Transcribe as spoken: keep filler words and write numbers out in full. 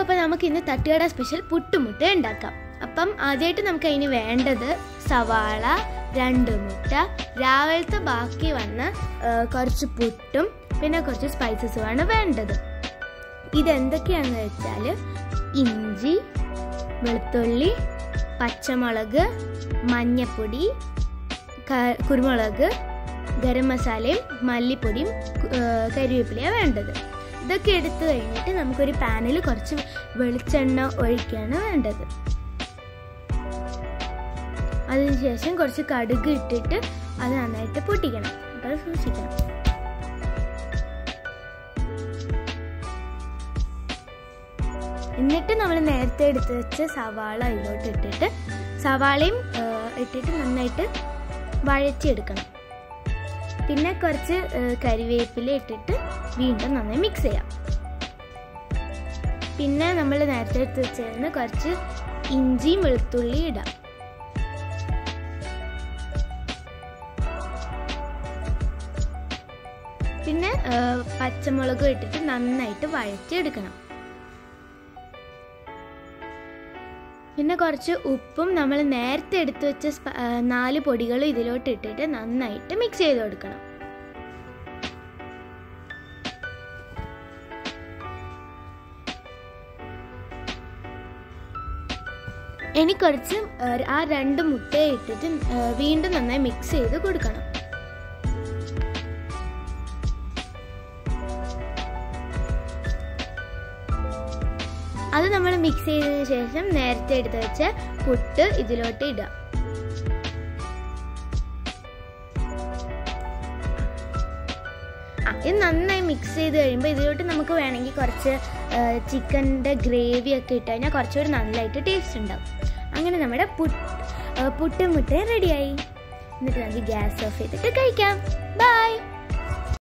അപ്പോൾ നമുക്ക് ഇന്ന് തട്ടുകട സ്പെഷ്യൽ പുട്ടുമുട്ട ഉണ്ടാക്കാം. അപ്പം ആദ്യമായിട്ട് നമുക്ക് അതിന് വേണ്ടത് സവാള, രണ്ട് മുട്ട, രാവിലത്തെ ബാക്കി വന്ന കുറച്ച് പുട്ടും പിന്നെ കുറച്ച് സ്പൈസസുമാണ് വേണ്ടത്. ഇതെന്തൊക്കെയാണെന്ന് വെച്ചാൽ ഇഞ്ചി, വെളുത്തുള്ളി, പച്ചമുളക്, മഞ്ഞപ്പൊടി, കുരുമുളക്, ഗരം മസാലയും മല്ലിപ്പൊടിയും കരിവേപ്പിലയാണ് വേണ്ടത്. ഇതൊക്കെ എടുത്തു കഴിഞ്ഞിട്ട് നമുക്കൊരു പാനിൽ കുറച്ച് വെളിച്ചെണ്ണ ഒഴിക്കുകയാണ് വേണ്ടത്. അതിനുശേഷം കുറച്ച് കടുക് ഇട്ടിട്ട് അത് നന്നായിട്ട് പൊട്ടിക്കണം. അപ്പോൾ സൂക്ഷിക്കണം. എന്നിട്ട് നമ്മൾ നേരത്തെ എടുത്ത് വെച്ച സവാള ഇതിലോട്ട് ഇട്ടിട്ട് സവാളയും ഇട്ടിട്ട് നന്നായിട്ട് വഴറ്റിയെടുക്കണം. പിന്നെ കുറച്ച് കരിവേപ്പില ഇട്ടിട്ട് വീണ്ടും നന്നായി മിക്സ് ചെയ്യാം. പിന്നെ നമ്മൾ നേരത്തെ എടുത്ത് വെച്ചിരുന്ന കുറച്ച് ഇഞ്ചിയും വെളുത്തുള്ളി ഇടാം. പിന്നെ പച്ചമുളകും ഇട്ടിട്ട് നന്നായിട്ട് വഴറ്റിയെടുക്കണം. പിന്നെ കുറച്ച് ഉപ്പും നമ്മൾ നേരത്തെ എടുത്തു വെച്ച നാല് പൊടികളും ഇതിലോട്ട് ഇട്ടിട്ട് നന്നായിട്ട് മിക്സ് ചെയ്ത് കൊടുക്കണം. ഇനി കുറച്ച് ആ രണ്ട് മുട്ടയെ ഇട്ടിട്ട് വീണ്ടും നന്നായി മിക്സ് ചെയ്ത് കൊടുക്കണം. അത് നമ്മൾ മിക്സ് ചെയ്തതിന് ശേഷം നേരത്തെ എടുത്ത് വെച്ച പുട്ട് ഇതിലോട്ട് ഇടാം. ഇത് നന്നായി മിക്സ് ചെയ്ത് കഴിയുമ്പോൾ ഇതിലോട്ട് നമുക്ക് വേണമെങ്കിൽ കുറച്ച് ചിക്കൻ്റെ ഗ്രേവി ഒക്കെ ഇട്ട് കഴിഞ്ഞാൽ കുറച്ചുകൂടി നല്ലതായിട്ട് ടേസ്റ്റ് ഉണ്ടാവും. അങ്ങനെ നമ്മുടെ പുട്ട് പുട്ടും മുട്ടയും റെഡിയായി. എന്നിട്ട് നമുക്ക് ഗ്യാസ് ഓഫ് ചെയ്തിട്ട് കഴിക്കാം. ബൈ.